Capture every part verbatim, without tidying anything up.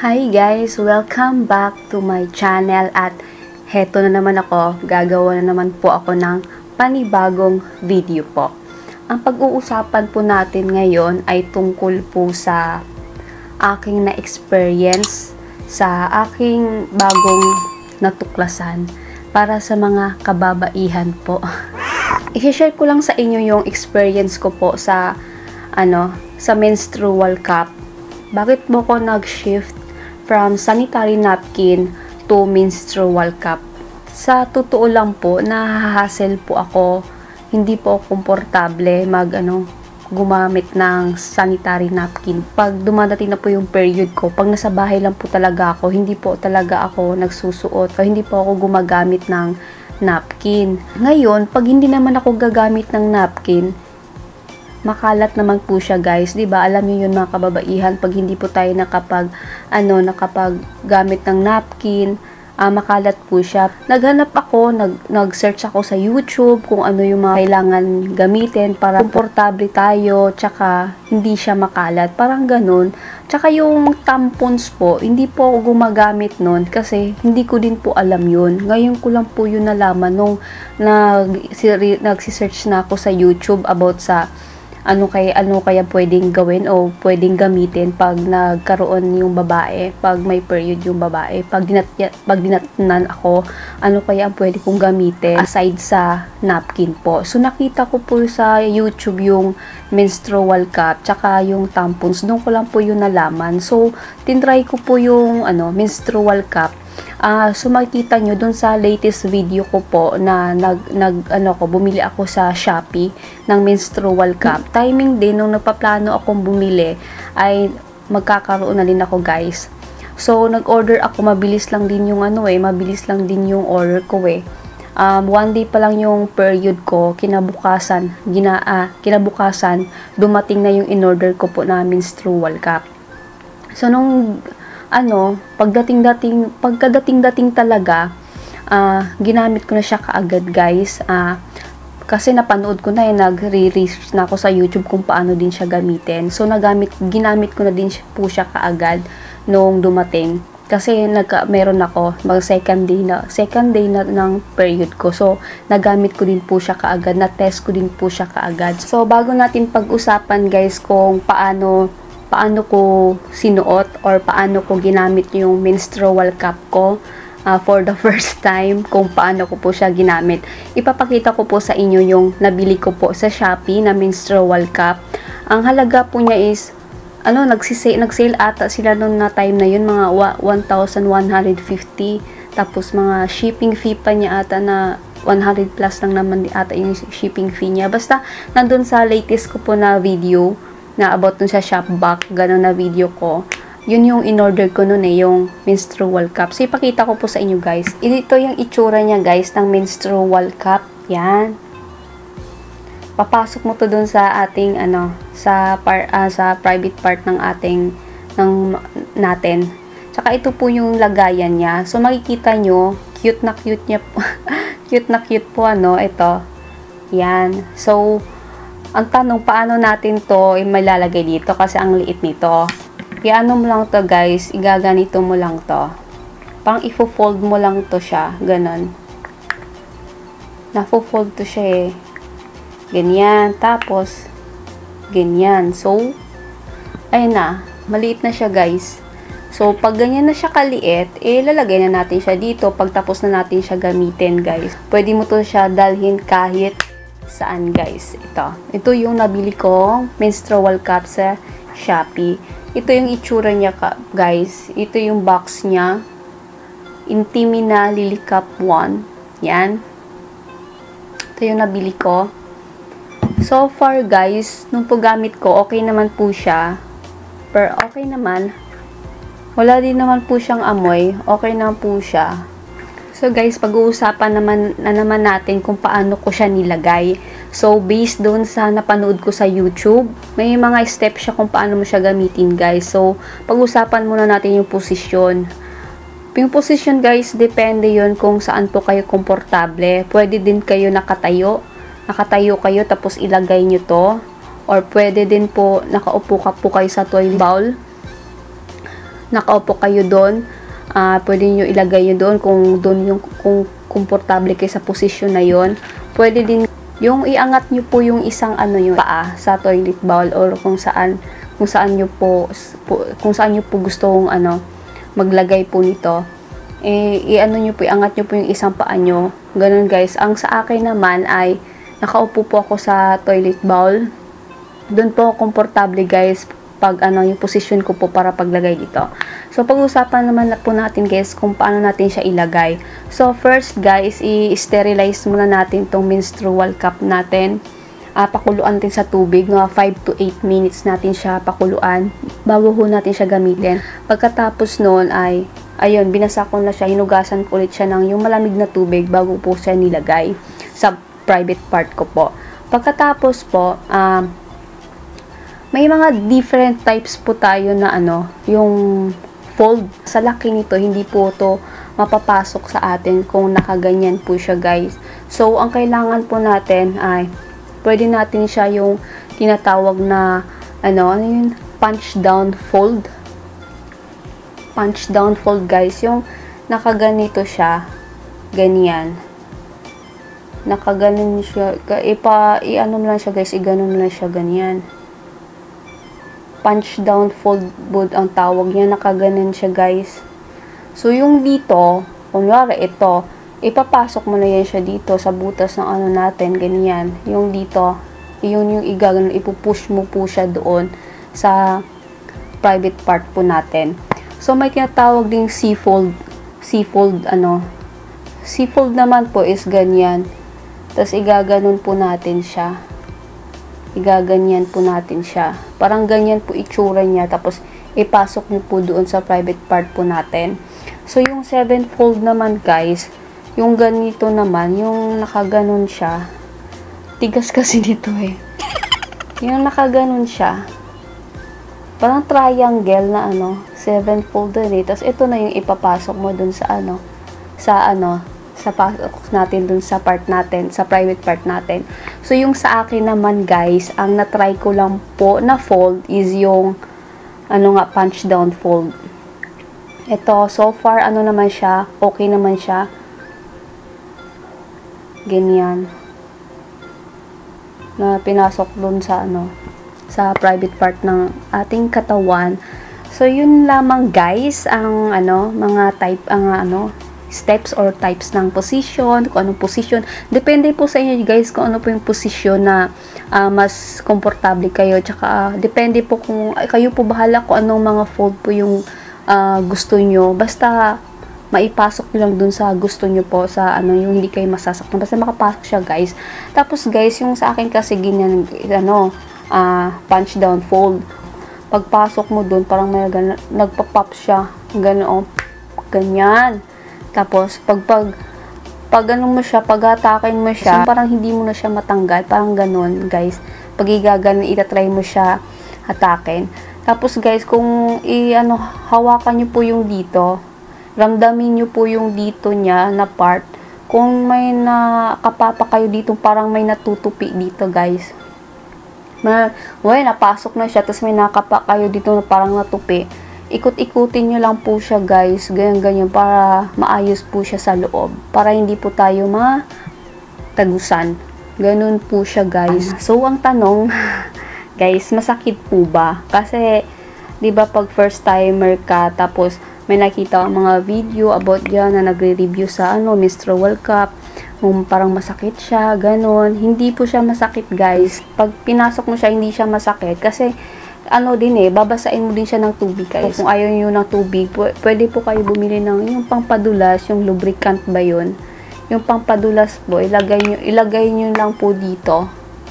Hi guys! Welcome back to my channel at heto na naman ako, gagawa na naman po ako ng panibagong video po. Ang pag-uusapan po natin ngayon ay tungkol po sa aking na-experience, sa aking bagong natuklasan para sa mga kababaihan po. I-share ko lang sa inyo yung experience ko po sa ano, sa menstrual cup. Bakit mo ko nag-shift from sanitary napkin to menstrual cup? Sa totoo lang po, nahahassle po ako. Hindi po ako komportable mag ano, gumamit ng sanitary napkin. Pag dumadating na po yung period ko, pag nasa bahay lang po talaga ako, hindi po talaga ako nagsusuot o hindi po ako gumagamit ng napkin. Ngayon, pag hindi naman ako gagamit ng napkin, makalat naman po siya guys, 'di ba? Alam niyo 'yun mga kababaihan, pag hindi po tayo nakapag ano, nakapag gamit ng napkin, uh, makalat po siya. Naghanap ako, nag nag-search ako sa YouTube kung ano yung mga kailangan gamitin para komportable tayo, tsaka hindi siya makalat, parang ganun. Tsaka yung tampons po, hindi po ako gumagamit nun kasi hindi ko din po alam yun. Ngayon ko lang po yun nalaman nung nag nagsi-search na ako sa YouTube about sa ano kaya ano kaya pwedeng gawin o pwedeng gamitin pag nagkaroon yung babae, pag may period yung babae, pag dinat pag dinatnan ako, ano kaya ang pwede kong gamitin aside sa napkin po. So nakita ko po sa YouTube yung menstrual cup tsaka yung tampons, doon ko lang po yun nalaman. So tinry ko po yung ano menstrual cup. Ah, uh, so makikita nyo dun sa latest video ko po na nag, nag ano ko, bumili ako sa Shopee ng menstrual cup. Timing din nung nagpaplano akong bumili ay magkakaroon na din ako guys. So nag-order ako, mabilis lang din yung ano eh, mabilis lang din yung order ko eh. Um, one day pa lang yung period ko, kinabukasan, gina, ah, kinabukasan, dumating na yung in-order ko po na menstrual cup. So nung ano, pagdating-dating, pagkadating-dating talaga, uh, ginamit ko na siya kaagad guys. Uh, kasi napanood ko na eh, nagre-research na ako sa YouTube kung paano din siya gamitin. So nagamit, ginamit ko na din po siya kaagad nung dumating. Kasi nagka, meron ako, mag second day na, second day na ng period ko. So, nagamit ko din po siya kaagad, na-test ko din po siya kaagad. So, bago natin pag-usapan guys kung paano paano ko sinuot or paano ko ginamit yung menstrual cup ko uh, for the first time, kung paano ko po siya ginamit. Ipapakita ko po sa inyo yung nabili ko po sa Shopee na menstrual cup. Ang halaga po niya is, ano, nagsisale, nag-sale ata sila noon na time na yun, mga one thousand one hundred fifty. Tapos mga shipping fee pa niya ata na one hundred plus lang naman ata yung shipping fee niya. Basta, nandun sa latest ko po na video, na about dun sa Shopback, gano'n na video ko. Yun yung in-order ko nun eh, yung menstrual cup. So, ipakita ko po sa inyo guys. Ito yung itsura niya guys, ng menstrual cup. Yan. Papasok mo to dun sa ating, ano, sa, par, uh, sa private part ng ating, ng natin. Tsaka ito po yung lagayan niya. So, makikita nyo, cute na cute niya po. Cute na cute po, ano, ito. Yan. So, ang tanong, paano natin to malalagay dito kasi ang liit nito. Iano mo lang to guys, igaganito mo lang to. Pang ifo-fold mo lang to siya, ganon. Nafo-fold to siya eh. Ganyan, tapos ganyan. So, ayun na, maliit na siya guys. So, pag ganyan na siya kaliit, eh, lalagay na natin siya dito. Pag tapos na natin siya gamitin guys. Pwede mo to siya dalhin kahit saan guys. Ito. Ito yung nabili kong menstrual cup sa Shopee. Ito yung itsura niya guys. Ito yung box niya. Intimina Lily Cup one. Yan. Ito yung nabili ko. So far guys, nung paggamit ko, okay naman po siya. Pero okay naman. Wala din naman po siyang amoy. Okay naman po siya. So guys, pag-uusapan naman na naman natin kung paano ko siya nilagay. So based doon sa napanood ko sa YouTube, may mga steps siya kung paano mo siya gamitin guys. So pag-usapan muna natin yung posisyon. Yung posisyon guys, depende yon kung saan po kayo komportable. Pwede din kayo nakatayo. Nakatayo kayo tapos ilagay nyo to. Or pwede din po nakaupo ka po kayo sa toilet bowl. nakaupo kayo doon, uh, pwede nyo ilagay yun doon kung doon yung kung komportable kayo sa posisyon na yon. Pwede din yung iangat nyo po yung isang ano yun, paa sa toilet bowl or kung saan kung saan nyo po, po kung saan nyo po gustong ano maglagay po nito. Eh, i-ano nyo po, iangat nyo po yung isang paa nyo. Ganun guys. Ang sa akin naman ay nakaupo po ako sa toilet bowl. Doon po komportable guys pag ano yung position ko po para paglagay dito. So pag-usapan naman na po natin guys kung paano natin siya ilagay. So first guys, i-sterilize muna natin tong menstrual cup natin. Uh, pakuluan din sa tubig, mga five to eight minutes natin siya pakuluan bago ho natin siya gamitin. Pagkatapos noon ay ayun, binasa ko na siya, hinugasan ko ulit siya ng yung malamig na tubig bago po siya nilagay sa private part ko po. Pagkatapos po, um, may mga different types po tayo na ano, yung fold. Sa laki nito, hindi po to mapapasok sa atin kung nakaganyan po siya guys. So, ang kailangan po natin ay, pwede natin siya yung tinatawag na, ano, ano yun, punch down fold. Punch down fold guys, yung nakaganito siya, ganyan. Nakaganon siya, ipa, i-ano lang siya guys, i-ganon lang siya, ganyan. Punch down fold board ang tawag niya, nakaganon siya guys. So yung dito, kunwari ito, ipapasok mo na yan siya dito sa butas ng ano natin, ganyan. Yung dito, yun yung igaganon, ipupush mo po siya doon sa private part po natin. So, may tinatawag ding C-fold. C-fold, ano. C-fold naman po is ganyan. Tapos, igaganon po natin siya. Igaganyan po natin siya. Parang ganyan po itsura niya. Tapos, ipasok niyo po doon sa private part po natin. So, yung seven-fold naman, guys, yung ganito naman, yung nakaganon siya. Tigas kasi dito eh. Yung nakaganon siya. Parang triangle na ano, seven fold din eh. Tapos ito na yung ipapasok mo dun sa ano, sa ano, sa pasok natin dun sa part natin, sa private part natin. So yung sa akin naman guys, ang na-try ko lang po na fold is yung ano nga, punch down fold. Ito, so far ano naman siya, okay naman siya. Ganyan. Na pinasok dun sa ano, sa private part ng ating katawan. So yun lamang guys ang ano mga type ang ano steps or types ng position, kung anong position. Depende po sa inyo guys kung ano po yung position na uh, mas komportable kayo. Tsaka uh, depende po kung ay, kayo po bahala kung anong mga fold po yung uh, gusto nyo. Basta maipasok nyo lang dun sa gusto nyo po sa ano yung hindi kayo masasaktan. Basta makapasok siya guys. Tapos guys yung sa akin kasi ganyan ano Uh, punch down fold. Pagpasok mo dun, parang may gana, nagpa-pop siya. Ganoon. Ganyan. Tapos, pag, pag, pag ano mo siya, pag atakin mo siya, so, parang hindi mo na siya matanggal. Parang ganon, guys. Pag igaganon, itatry mo siya atakin. Tapos, guys, kung i-ano, hawakan nyo po yung dito, ramdamin nyo po yung dito niya na part. Kung may nakapapa kayo dito, parang may natutupi dito, guys. Na, well, napasok na siya, tapos may nakapa kayo dito na parang natupi. Ikot-ikutin nyo lang po siya guys, ganyan-ganyan, para maayos po siya sa loob. Para hindi po tayo matagusan. Ganun po siya guys. So, ang tanong, guys, masakit po ba? Kasi, di ba pag first timer ka, tapos may nakita ang mga video about dyan na nagre-review sa ano, menstrual cup, um, parang masakit siya, ganon. Hindi po siya masakit guys. Pag pinasok mo siya, hindi siya masakit. Kasi, ano din eh, babasain mo din siya ng tubig guys. Kung ayaw nyo ng tubig, pwede po kayo bumili ng yung pangpadulas, yung lubricant ba yun? Yung pangpadulas po, ilagay nyo, ilagay nyo lang po dito.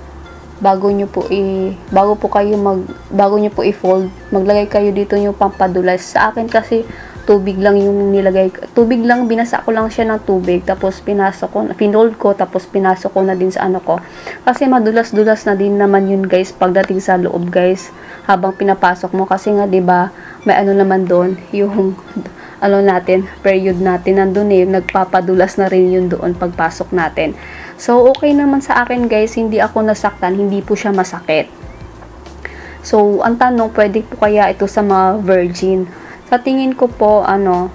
Bago nyo po i, bago po kayo mag, bago nyo po i-fold, maglagay kayo dito yung pangpadulas. Sa akin kasi, tubig lang yung nilagay, tubig lang, binasa ko lang siya ng tubig, tapos pinasok ko, pinold ko, tapos pinasok ko na din sa ano ko. Kasi madulas-dulas na din naman yun guys, pagdating sa loob guys, habang pinapasok mo. Kasi nga, 'di ba, may ano naman doon, yung, ano natin, period natin, nandun eh, nagpapadulas na rin yun doon pagpasok natin. So, okay naman sa akin guys, hindi ako nasaktan, hindi po siya masakit. So, ang tanong, pwede po kaya ito sa mga virgin? Sa tingin ko po, ano,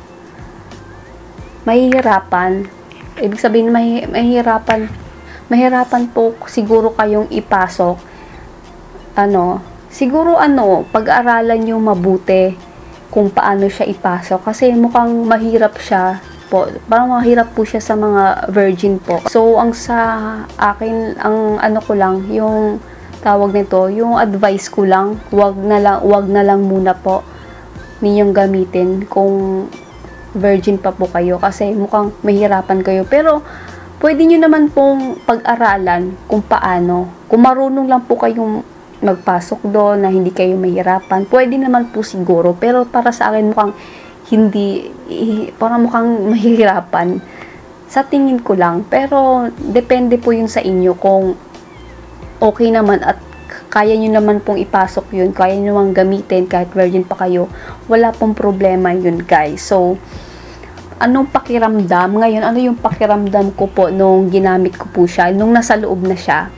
mahihirapan. Ibig sabihin, mahi, mahihirapan, mahirapan po siguro kayong ipasok. Ano, siguro ano, pag-aralan nyo mabuti kung paano siya ipasok. Kasi mukhang mahirap siya po. Parang mahirap po siya sa mga virgin po. So, ang sa akin, ang ano ko lang, yung tawag nito, yung advice ko lang, wag na lang, wag na lang muna po ninyong gamitin kung virgin pa po kayo kasi mukhang mahirapan kayo. Pero pwede nyo naman pong pag-aralan kung paano. Kung marunong lang po kayong magpasok doon na hindi kayo mahirapan, pwede naman po siguro. Pero para sa akin mukhang hindi, parang mukhang mahirapan. Sa tingin ko lang. Pero depende po yun sa inyo kung okay naman at kaya nyo naman pong ipasok yun, kaya nyo naman gamitin kahit virgin pa kayo, wala pong problema yun guys. So, anong pakiramdam? Ngayon, ano yung pakiramdam ko po nung ginamit ko po siya, nung nasa loob na siya?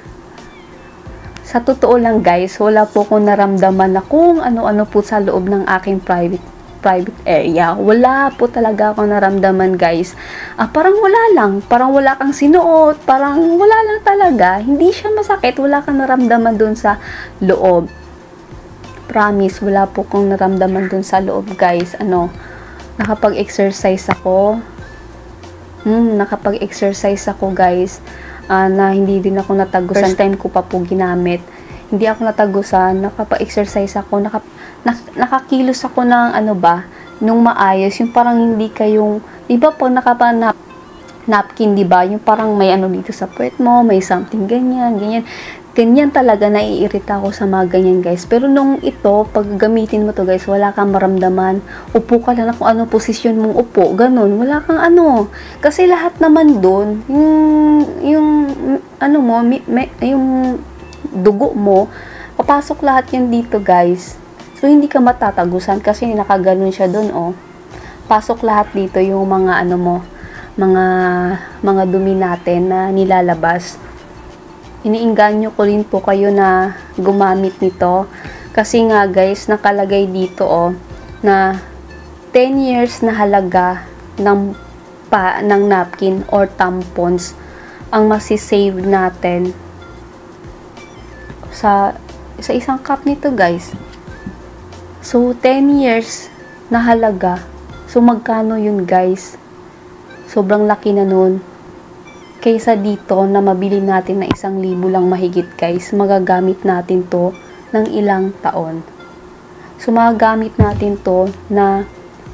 Sa totoo lang guys, wala po akong naramdaman na kung ano-ano po sa loob ng aking private private area. Wala po talaga akong naramdaman guys. Ah, parang wala lang. Parang wala kang sinuot. Parang wala lang talaga. Hindi siya masakit. Wala kang naramdaman dun sa loob. Promise, wala po akong naramdaman dun sa loob guys. Ano, nakapag-exercise ako. Hmm, nakapag-exercise ako guys. Uh, na hindi din ako natagusan. First time ko pa po ginamit. Hindi ako natagusan. Nakapag-exercise ako. Nakap nak nakakilos ako ng ano ba, nung maayos, yung parang hindi kayong, di ba pag nakapanap napkin, di ba, yung parang may ano dito sa puwet mo, may something ganyan, ganyan, ganyan talaga, naiirita ako sa mga ganyan guys. Pero nung ito, pag gamitin mo to guys, wala kang maramdaman, upo ka lang na kung ano posisyon mong upo, ganun, wala kang ano, kasi lahat naman doon, yung, yung, ano mo, may, may, yung dugo mo, papasok lahat yan dito guys. So, hindi ka matatagusan kasi nakaganon siya doon, oh. Pasok lahat dito yung mga ano mo, mga mga dumi natin na nilalabas. Iniinganyo ko rin po kayo na gumamit nito kasi nga guys, nakalagay dito, oh, na ten years na halaga ng pa ng napkin or tampons ang masisave natin sa sa isang cup nito guys. So, ten years na halaga. So, magkano yun guys? Sobrang laki na nun. Kaysa dito na mabili natin na isang libo lang mahigit guys, magagamit natin to ng ilang taon. So, magagamit natin to na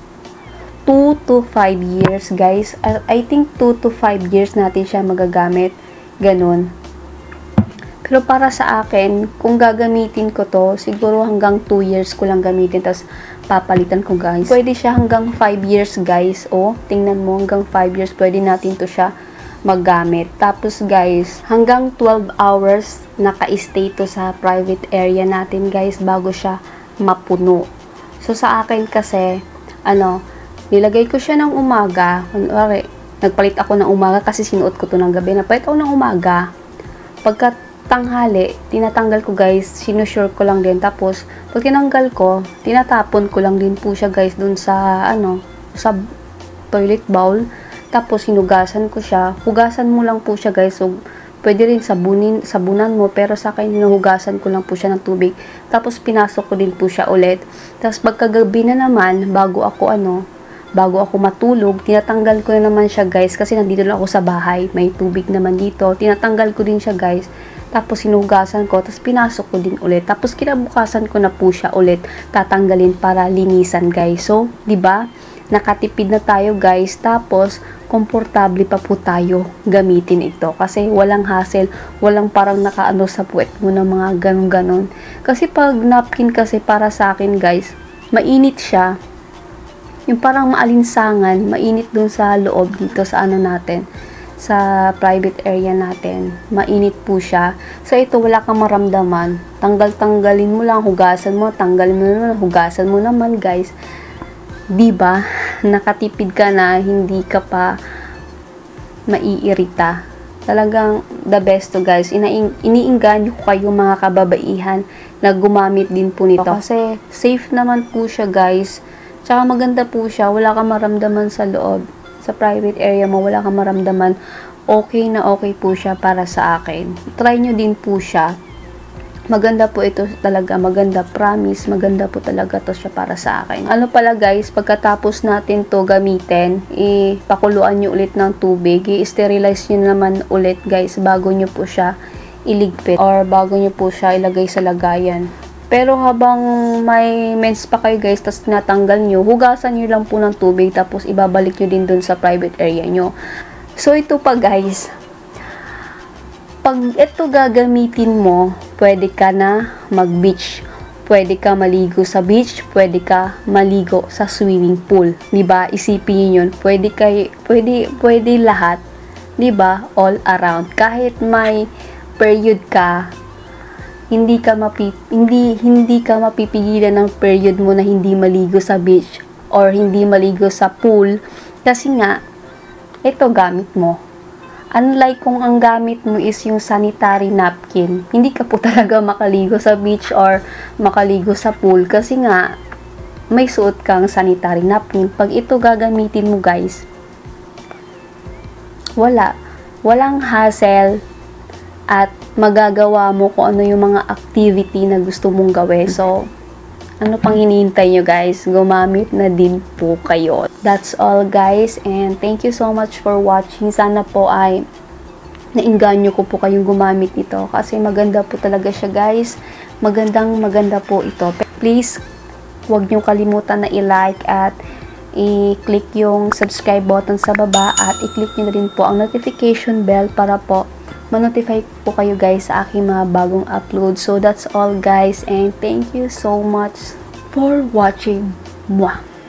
two to five years guys. I think two to five years natin siya magagamit. Ganun. Pero para sa akin, kung gagamitin ko to, siguro hanggang two years ko lang gamitin, tapos papalitan ko guys. Pwede siya hanggang five years guys. O, tingnan mo, hanggang five years pwede natin to siya maggamit. Tapos guys, hanggang twelve hours naka-stay to sa private area natin guys bago siya mapuno. So sa akin kasi, ano, nilagay ko siya ng umaga. Kunwari, nagpalit ako ng umaga kasi sinuot ko to ng gabi. Napalit ako ng umaga. Pagka tanghali, tinatanggal ko guys, sinusure ko lang din. Tapos, pag tinanggal ko, tinatapon ko lang din po siya guys dun sa, ano, sa toilet bowl. Tapos, hinugasan ko siya. Hugasan mo lang po siya guys. So, pwede rin sabunin, sabunan mo. Pero sa akin, hinugasan ko lang po siya ng tubig. Tapos, pinasok ko din po siya ulit. Tapos, pagkagabi na naman, bago ako, ano, bago ako matulog, tinatanggal ko na naman siya guys. Kasi nandito lang ako sa bahay. May tubig naman dito. Tinatanggal ko din siya guys. Tapos sinugasan ko, tapos pinasok ko din ulit. Tapos kinabukasan ko na po siya ulit tatanggalin para linisan guys. So, 'di ba? Nakatipid na tayo guys. Tapos komportable pa po tayo gamitin ito kasi walang hassle, walang parang nakaano sa puwet mo ng mga ganun-ganon. Kasi pag napkin kasi para sa akin guys, mainit siya. Yung parang maalinsangan, mainit dun sa loob dito sa ano natin, sa private area natin. Mainit po siya. So, ito, wala kang maramdaman. Tanggal-tanggalin mo lang, hugasan mo, tanggalin mo naman, hugasan mo naman, guys. Diba? Nakatipid ka na, hindi ka pa maiirita. Talagang the best to guys. Inaing, iniinganyo ko kayo mga kababaihan na gumamit din po nito. Kasi safe naman po siya guys. Tsaka maganda po siya. Wala kang maramdaman sa loob. Sa private area mo, wala kang maramdaman. Okay na okay po siya para sa akin. Try nyo din po siya. Maganda po ito talaga, maganda, promise, maganda po talaga to siya para sa akin. Ano pala guys, pagkatapos natin to gamitin, ipakuluan nyo ulit ng tubig, i-sterilize nyo naman ulit guys, bago nyo po siya iligpit, or bago nyo po siya ilagay sa lagayan. Pero habang may mens pa kayo guys, tapos tinatanggal nyo, hugasan nyo lang po ng tubig, tapos ibabalik nyo din dun sa private area nyo. So ito pa guys, pag ito gagamitin mo, pwede ka na mag-beach. Pwede ka maligo sa beach, pwede ka maligo sa swimming pool. 'Di ba? Isipin niyo 'yun. Pwede kay pwede pwede lahat, 'di ba? All around. Kahit may period ka, hindi ka mapi hindi hindi ka mapipigilan ng period mo na hindi maligo sa beach or hindi maligo sa pool kasi nga ito gamit mo. Unlike kung ang gamit mo is yung sanitary napkin, hindi ka po talaga makaligo sa beach or makaligo sa pool kasi nga may suot kang sanitary napkin. Pag ito gagamitin mo guys, wala. Walang hassle at magagawa mo kung ano yung mga activity na gusto mong gawin. So, ano pang hinihintay nyo guys? Gumamit na din po kayo. That's all guys, and thank you so much for watching. Sana po ay nainganyo ko po kayong gumamit nito kasi maganda po talaga siya guys. Magandang maganda po ito. Please, huwag nyo kalimutan na i-like at i-click yung subscribe button sa baba at i-click nyo na din po ang notification bell para po ma-notify po kayo guys sa aking mga bagong upload. So that's all guys, and thank you so much for watching. Mwah!